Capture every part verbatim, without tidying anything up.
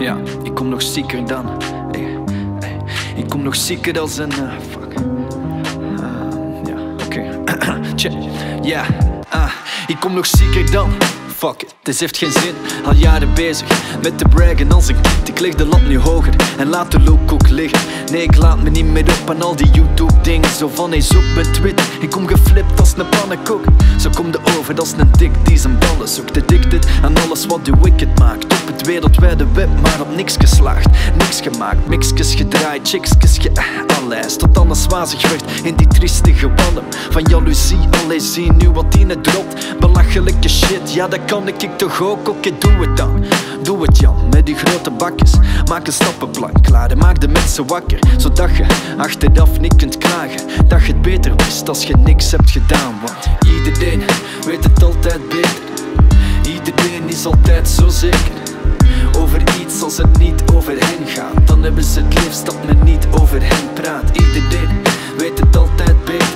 Ja, ik kom nog zieker dan hey, hey. Ik kom nog zieker dan een uh, fuck uh, Ja, oké okay. Ja, uh, ik kom nog zieker dan fuck it, het heeft geen zin. Al jaren bezig met te braggen als een kind. Ik leg de lat nu hoger en laat de look ook liggen. Nee, ik laat me niet meer op aan al die YouTube dingen. Zo van, hey, zoek met Twitter. Ik kom geflipt als een pannenkoek. Zo kom de over als een dik die zijn ballen zoekt. Addicted aan alles wat u wicked maakt. Op het wereldwijde web, maar op niks geslaagd. Niks gemaakt, mixjes gedraaid, chicksjes geallijst. Tot alles wazig werd in die triestige walm van jaloezie. Allee, zie nu wat die net dropt. Belachelijke shit, ja dat kan ik, ik toch ook, oké, okay, doe het dan. Doe het Jan, met die grote bakjes. Maak een stappenplan klaar en maak de mensen wakker. Zodat je achteraf niet kunt klagen. Dat je het beter wist als je niks hebt gedaan. Want iedereen weet het altijd beter. Iedereen is altijd zo zeker over iets als het niet over hen gaat. Dan hebben ze het liefst dat men niet over hen praat. Iedereen weet het altijd beter.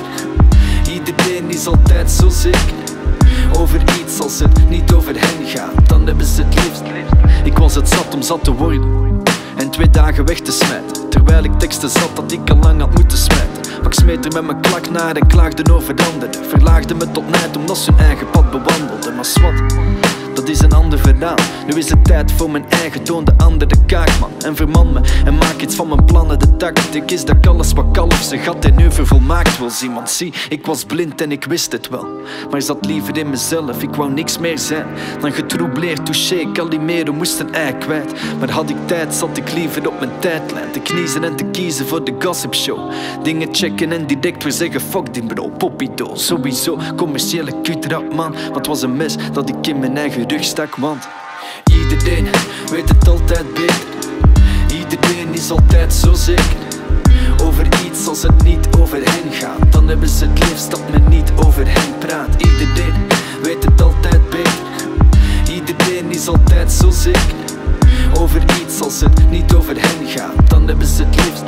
Iedereen is altijd zo zeker over iets als het niet over hen gaat. Dan hebben ze het liefst. Ik was het zat om zat te worden en twee dagen weg te smijten. Terwijl ik teksten zat dat ik al lang had moeten smijten. Maar ik smeet er met mijn klak naar en klaagde over anderen. Verlaagde me tot nijd omdat ze hun eigen pad bewandelden. Maar swat, dat is een ander verhaal. Nu is het tijd voor mijn eigen toon, de andere kaakman. En verman me en maak iets van mijn plannen. De tactiek is dat ik alles wat kalf zijn gat en nu vervolmaakt wil zien. Want zie, ik was blind en ik wist het wel, maar zat liever in mezelf. Ik wou niks meer zijn dan getroubleerd touché. Calimero moest een ei kwijt. Maar had ik tijd zat ik liever op mijn tijdlijn te kniezen en te kiezen voor de gossip show. Dingen checken en direct weer zeggen fuck die bro, poppido. Sowieso commerciële kutrap man. Want het was een mes dat ik in mijn eigen rug stak. Want iedereen weet het altijd beter. Iedereen is altijd zo zeker over iets als het niet over hen gaat. Dan hebben ze het liefst dat men niet over hen praat. Iedereen weet het altijd beter. Iedereen is altijd zo zeker over iets als het niet over hen gaat. Dan hebben ze het liefst.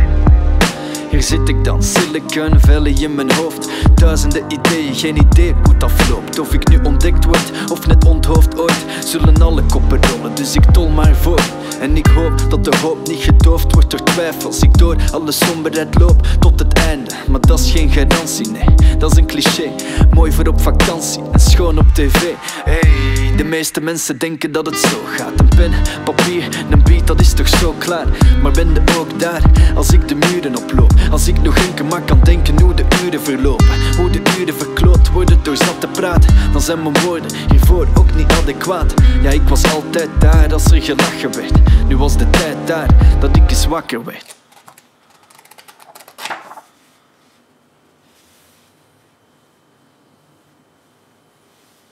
Hier zit ik dan, Silicon Valley in mijn hoofd. Duizenden ideeën, geen idee hoe het afloopt. Of ik nu ontdekt word, of net onthoofd ooit. Zullen alle koppen rollen, dus ik tol maar voor. En ik hoop dat de hoop niet gedoofd wordt door twijfels. Ik door alle somberheid loop tot het einde. Maar dat is geen garantie, nee, dat is een cliché. Mooi voor op vakantie en schoon op tv. Hey, de meeste mensen denken dat het zo gaat. Een pen, papier, een beat, dat is toch zo klaar. Maar ben je ook daar, als ik de muren oploop. Als ik nog enkel maar kan denken hoe de uren verlopen. Hoe de uren verkloot worden door zat te praten. Dan zijn mijn woorden hiervoor ook niet adequaat. Ja, ik was altijd daar als er gelachen werd. Nu was de tijd daar dat ik eens wakker werd.